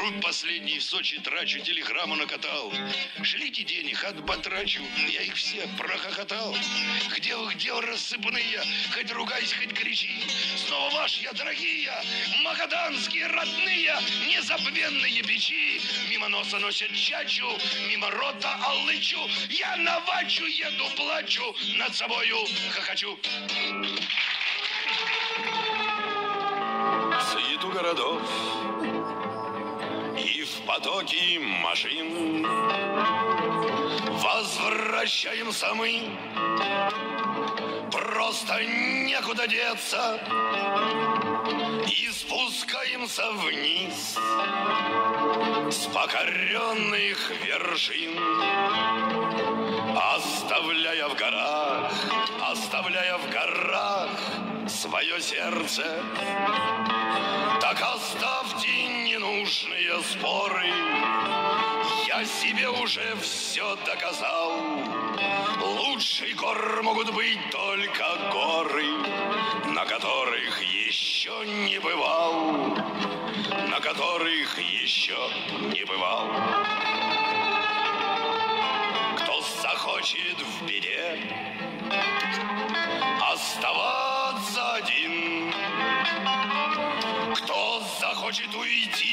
Труд последний в Сочи трачу, телеграмму накатал. Шлите денег, отбатрачу, я их все прохохотал. Где вы, рассыпанные? Хоть ругайся, хоть кричи. Снова ваш я, дорогие, магаданские родные, незабвенные печи. Мимо носа носят чачу, мимо рота аллычу. Я на вачу еду, плачу, над собою хохочу. Суету городов и в потоке машин возвращаемся мы. Просто некуда деться. И спускаемся вниз с покоренных вершин, оставляя в горах свое сердце. Так оставьте ненужные споры. Я себе уже все доказал. Лучшие гор могут быть только горы, на которых еще не бывал, на которых еще не бывал. Кто захочет в беде оставаться один, кто захочет уйти